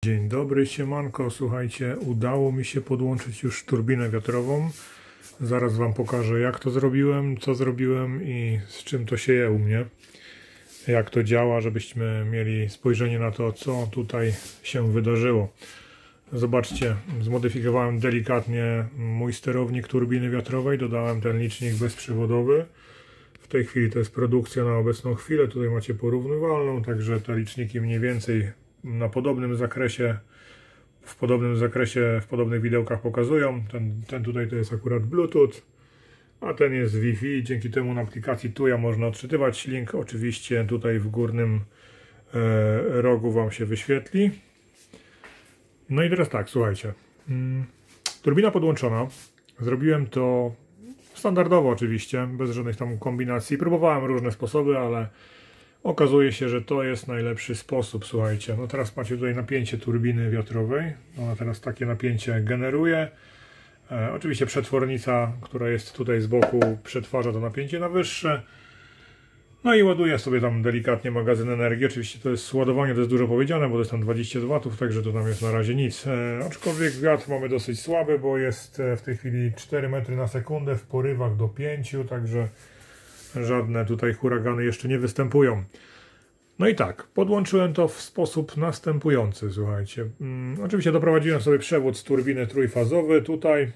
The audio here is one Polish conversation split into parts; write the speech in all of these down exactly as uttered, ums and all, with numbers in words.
Dzień dobry, siemanko. Słuchajcie, udało mi się podłączyć już turbinę wiatrową. Zaraz Wam pokażę, jak to zrobiłem, co zrobiłem i z czym to się je u mnie. Jak to działa, żebyśmy mieli spojrzenie na to, co tutaj się wydarzyło. Zobaczcie, zmodyfikowałem delikatnie mój sterownik turbiny wiatrowej. Dodałem ten licznik bezprzewodowy. W tej chwili to jest produkcja na obecną chwilę. Tutaj macie porównywalną, także te liczniki mniej więcej na podobnym zakresie, w podobnym zakresie, w podobnych widełkach pokazują. Ten, ten tutaj to jest akurat Bluetooth, a ten jest Wi-Fi. Dzięki temu na aplikacji Tuya można odczytywać. Link oczywiście tutaj w górnym e, rogu Wam się wyświetli. No i teraz tak, słuchajcie. Hmm, turbina podłączona. Zrobiłem to standardowo oczywiście, bez żadnych tam kombinacji. Próbowałem różne sposoby, ale okazuje się, że to jest najlepszy sposób, słuchajcie. No teraz macie tutaj napięcie turbiny wiatrowej. Ona teraz takie napięcie generuje. E, oczywiście przetwornica, która jest tutaj z boku, przetwarza to napięcie na wyższe. No i ładuje sobie tam delikatnie magazyn energii. Oczywiście to jest ładowanie, to jest dużo powiedziane, bo to jest tam dwadzieścia dwa watów, także to tam jest na razie nic. E, aczkolwiek wiatr mamy dosyć słaby, bo jest w tej chwili cztery metry na sekundę, w porywach do pięciu, także żadne tutaj huragany jeszcze nie występują. No i tak, podłączyłem to w sposób następujący, słuchajcie. Hmm, oczywiście doprowadziłem sobie przewód z turbiny trójfazowy tutaj.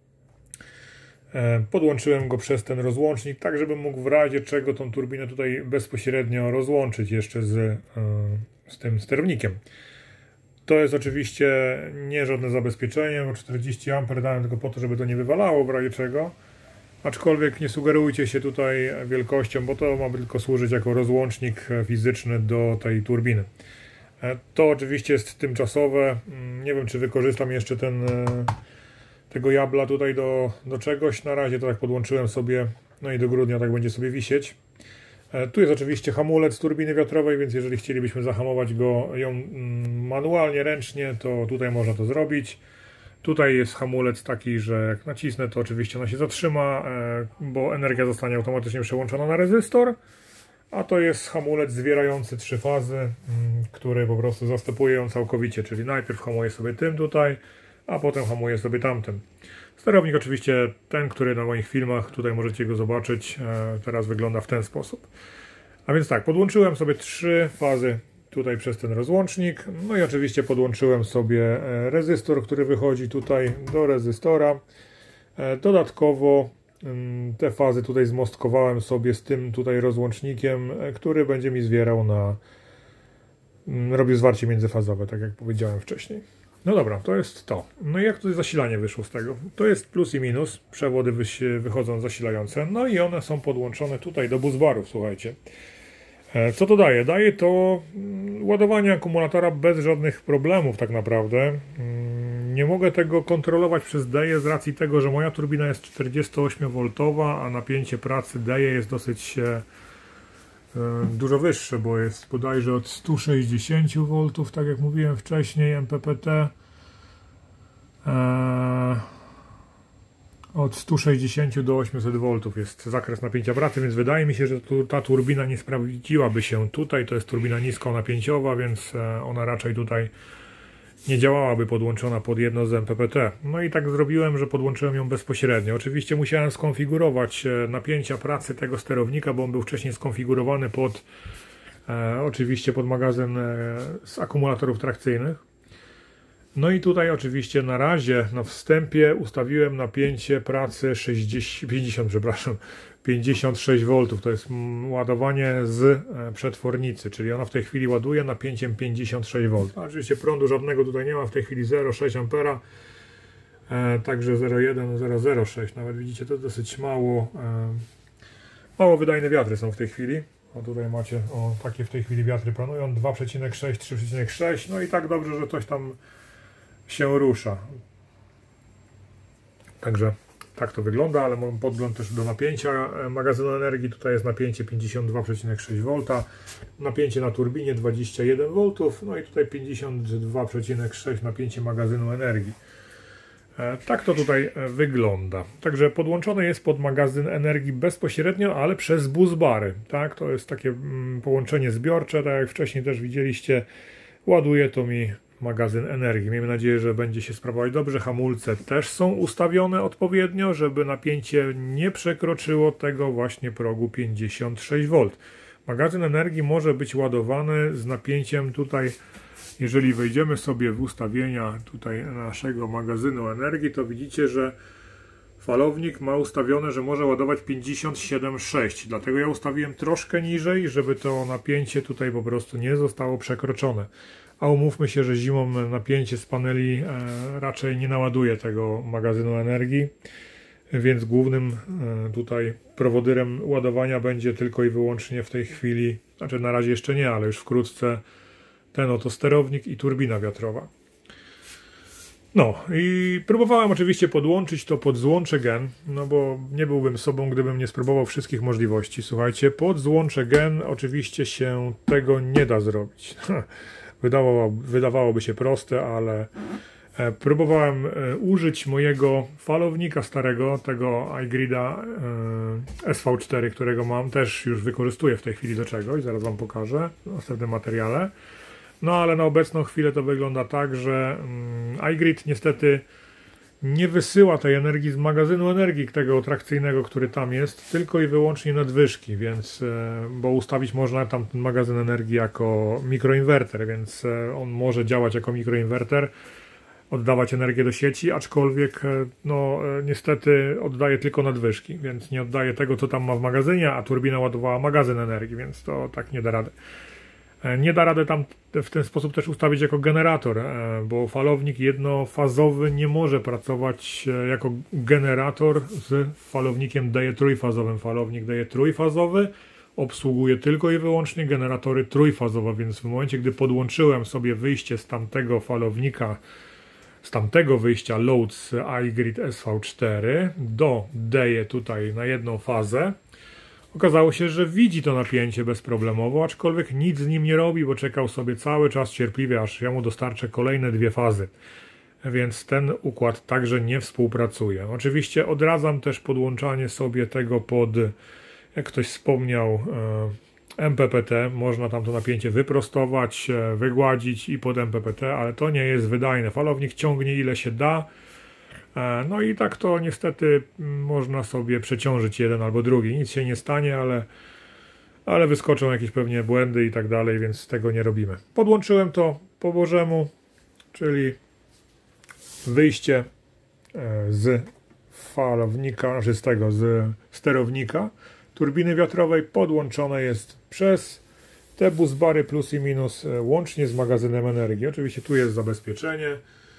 E, podłączyłem go przez ten rozłącznik, tak żebym mógł w razie czego tą turbinę tutaj bezpośrednio rozłączyć jeszcze z, e, z tym sterownikiem. To jest oczywiście nie żadne zabezpieczenie, bo czterdzieści amperów dałem tylko po to, żeby to nie wywalało w razie czego. Aczkolwiek nie sugerujcie się tutaj wielkością, bo to ma tylko służyć jako rozłącznik fizyczny do tej turbiny. To oczywiście jest tymczasowe. Nie wiem, czy wykorzystam jeszcze ten, tego jabla tutaj do, do czegoś. Na razie to tak podłączyłem sobie, no i do grudnia tak będzie sobie wisieć. Tu jest oczywiście hamulec turbiny wiatrowej, więc jeżeli chcielibyśmy zahamować go ją manualnie, ręcznie, to tutaj można to zrobić. Tutaj jest hamulec taki, że jak nacisnę, to oczywiście ona się zatrzyma, bo energia zostanie automatycznie przełączona na rezystor, a to jest hamulec zwierający trzy fazy, który po prostu zastępuje ją całkowicie, czyli najpierw hamuje sobie tym tutaj, a potem hamuje sobie tamtym. Sterownik oczywiście ten, który na moich filmach, tutaj możecie go zobaczyć, teraz wygląda w ten sposób. A więc tak, podłączyłem sobie trzy fazy tutaj przez ten rozłącznik, no i oczywiście podłączyłem sobie rezystor, który wychodzi tutaj do rezystora. Dodatkowo te fazy tutaj zmostkowałem sobie z tym tutaj rozłącznikiem, który będzie mi zwierał na, robił zwarcie międzyfazowe, tak jak powiedziałem wcześniej. No dobra, to jest to. No i jak tutaj zasilanie wyszło z tego? To jest plus i minus, przewody wychodzą zasilające, no i one są podłączone tutaj do busbarów, słuchajcie. Co to daje? Daje to ładowanie akumulatora bez żadnych problemów tak naprawdę. Nie mogę tego kontrolować przez D E Z z racji tego, że moja turbina jest czterdziestoośmiowoltowa, a napięcie pracy D E jest dosyć e, dużo wyższe, bo jest bodajże od stu sześćdziesięciu woltów, tak jak mówiłem wcześniej, M P P T. E, Od stu sześćdziesięciu do ośmiuset woltów jest zakres napięcia pracy, więc wydaje mi się, że tu, ta turbina nie sprawdziłaby się tutaj. To jest turbina niskonapięciowa, więc ona raczej tutaj nie działałaby podłączona pod jedno z M P P T. No i tak zrobiłem, że podłączyłem ją bezpośrednio. Oczywiście musiałem skonfigurować napięcia pracy tego sterownika, bo on był wcześniej skonfigurowany pod e, oczywiście pod magazyn e, z akumulatorów trakcyjnych. No i tutaj oczywiście na razie na wstępie ustawiłem napięcie pracy sześćdziesiąt, pięćdziesiąt, przepraszam, pięćdziesiąt sześć woltów. To jest ładowanie z przetwornicy, czyli ona w tej chwili ładuje napięciem pięćdziesiąt sześć woltów. Oczywiście prądu żadnego tutaj nie ma, w tej chwili zero przecinek sześć ampera, e, także zero przecinek jeden, zero przecinek zero sześć. Nawet widzicie, to dosyć mało, e, mało wydajne wiatry są w tej chwili. O, tutaj macie, o, takie w tej chwili wiatry planują, dwa przecinek sześć, trzy przecinek sześć, no i tak dobrze, że coś tam się rusza. Także tak to wygląda, ale mam podgląd też do napięcia magazynu energii. Tutaj jest napięcie pięćdziesiąt dwa przecinek sześć wolta, napięcie na turbinie dwadzieścia jeden woltów, no i tutaj pięćdziesiąt dwa przecinek sześć napięcie magazynu energii. Tak to tutaj wygląda. Także podłączone jest pod magazyn energii bezpośrednio, ale przez busbary. Tak, to jest takie połączenie zbiorcze, tak jak wcześniej też widzieliście. Ładuje to mi magazyn energii. Miejmy nadzieję, że będzie się sprawować dobrze. Hamulce też są ustawione odpowiednio, żeby napięcie nie przekroczyło tego właśnie progu pięćdziesiąt sześć wolt. Magazyn energii może być ładowany z napięciem tutaj, jeżeli wejdziemy sobie w ustawienia tutaj naszego magazynu energii, to widzicie, że falownik ma ustawione, że może ładować pięćdziesiąt siedem przecinek sześć. Dlatego ja ustawiłem troszkę niżej, żeby to napięcie tutaj po prostu nie zostało przekroczone. A umówmy się, że zimą napięcie z paneli e, raczej nie naładuje tego magazynu energii, więc głównym e, tutaj prowodyrem ładowania będzie tylko i wyłącznie w tej chwili, znaczy na razie jeszcze nie, ale już wkrótce ten oto sterownik i turbina wiatrowa. No i próbowałem oczywiście podłączyć to pod złącze gen, no bo nie byłbym sobą, gdybym nie spróbował wszystkich możliwości. Słuchajcie, pod złącze gen oczywiście się tego nie da zrobić. Wydawało, wydawałoby się proste, ale e, próbowałem e, użyć mojego falownika starego, tego iGrida e, S V cztery, którego mam, też już wykorzystuję w tej chwili do czegoś, zaraz wam pokażę w następnym materiale. No ale na obecną chwilę to wygląda tak, że mm, iGrid niestety nie wysyła tej energii z magazynu energii tego trakcyjnego, który tam jest, tylko i wyłącznie nadwyżki, więc, e, bo ustawić można tam ten magazyn energii jako mikroinwerter, więc e, on może działać jako mikroinwerter, oddawać energię do sieci, aczkolwiek e, no e, niestety oddaje tylko nadwyżki, więc nie oddaje tego, co tam ma w magazynie, a turbina ładowała magazyn energii, więc to tak nie da rady. Nie da rady tam w ten sposób też ustawić jako generator, bo falownik jednofazowy nie może pracować jako generator z falownikiem D E trójfazowym. Falownik D E trójfazowy obsługuje tylko i wyłącznie generatory trójfazowe, więc w momencie, gdy podłączyłem sobie wyjście z tamtego falownika, z tamtego wyjścia load z iGrid S V cztery do D E tutaj na jedną fazę, okazało się, że widzi to napięcie bezproblemowo, aczkolwiek nic z nim nie robi, bo czekał sobie cały czas cierpliwie, aż ja mu dostarczę kolejne dwie fazy. Więc ten układ także nie współpracuje. Oczywiście odradzam też podłączanie sobie tego pod, jak ktoś wspomniał, M P P T. Można tam to napięcie wyprostować, wygładzić i pod M P P T, ale to nie jest wydajne. Falownik ciągnie ile się da. No i tak to niestety można sobie przeciążyć jeden albo drugi. Nic się nie stanie, ale, ale wyskoczą jakieś pewnie błędy i tak dalej, więc tego nie robimy. Podłączyłem to po bożemu, czyli wyjście z falownika, znaczy z tego, z sterownika turbiny wiatrowej podłączone jest przez te busbary plus i minus łącznie z magazynem energii. Oczywiście tu jest zabezpieczenie,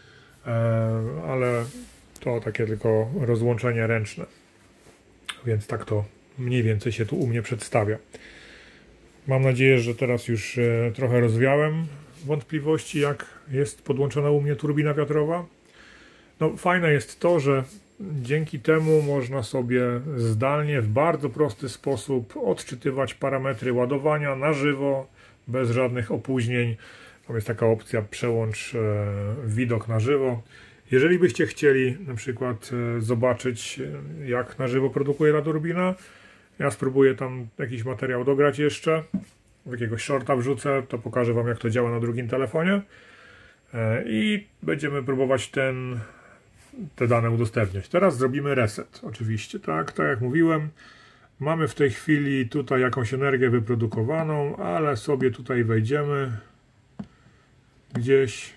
ale to takie tylko rozłączenie ręczne, więc tak to mniej więcej się tu u mnie przedstawia. Mam nadzieję, że teraz już e, trochę rozwiałem wątpliwości, jak jest podłączona u mnie turbina wiatrowa. No fajne jest to, że dzięki temu można sobie zdalnie w bardzo prosty sposób odczytywać parametry ładowania na żywo, bez żadnych opóźnień. Tam jest taka opcja przełącz e, widok na żywo. Jeżeli byście chcieli na przykład e, zobaczyć, jak na żywo produkuje ta turbina, ja spróbuję tam jakiś materiał dograć jeszcze, w jakiegoś shorta wrzucę, to pokażę wam, jak to działa na drugim telefonie e, i będziemy próbować ten, te dane udostępniać. Teraz zrobimy reset, oczywiście, tak, tak jak mówiłem, mamy w tej chwili tutaj jakąś energię wyprodukowaną, ale sobie tutaj wejdziemy gdzieś,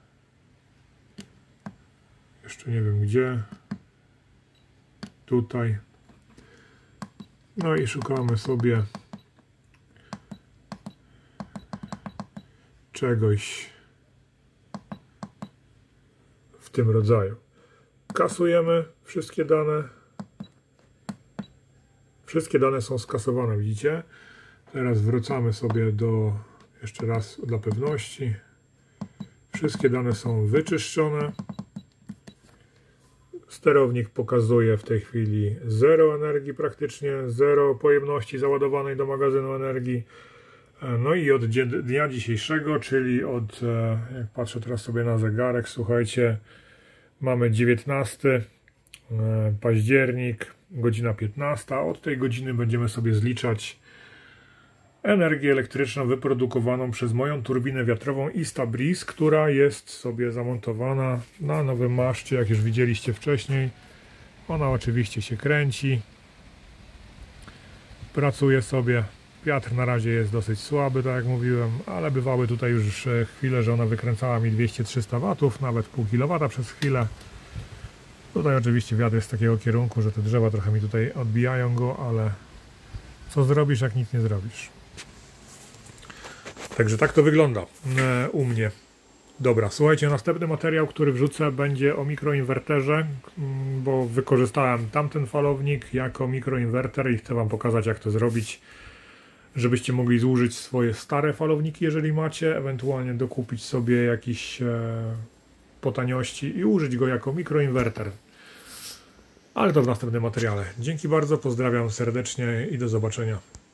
jeszcze nie wiem gdzie, tutaj, no i szukamy sobie czegoś w tym rodzaju. Kasujemy wszystkie dane. Wszystkie dane są skasowane, widzicie? Teraz wracamy sobie do, jeszcze raz dla pewności. Wszystkie dane są wyczyszczone. Sterownik pokazuje w tej chwili zero energii praktycznie, zero pojemności załadowanej do magazynu energii. No i od dnia dzisiejszego, czyli od, jak patrzę teraz sobie na zegarek, słuchajcie, mamy dziewiętnasty październik, godzina piętnasta. Od tej godziny będziemy sobie zliczać energię elektryczną wyprodukowaną przez moją turbinę wiatrową IstaBreeze, która jest sobie zamontowana na nowym maszcie, jak już widzieliście wcześniej. Ona oczywiście się kręci, pracuje sobie. Wiatr na razie jest dosyć słaby, tak jak mówiłem, ale bywały tutaj już chwile, że ona wykręcała mi dwieście trzysta watów, nawet pół kilowata przez chwilę. Tutaj oczywiście wiatr jest z takiego kierunku, że te drzewa trochę mi tutaj odbijają go, ale co zrobisz, jak nic nie zrobisz. Także tak to wygląda u mnie. Dobra, słuchajcie, następny materiał, który wrzucę, będzie o mikroinwerterze, bo wykorzystałem tamten falownik jako mikroinwerter i chcę wam pokazać, jak to zrobić, żebyście mogli zużyć swoje stare falowniki, jeżeli macie, ewentualnie dokupić sobie jakiś e, po taniości i użyć go jako mikroinwerter. Ale to w następnym materiale. Dzięki bardzo, pozdrawiam serdecznie i do zobaczenia.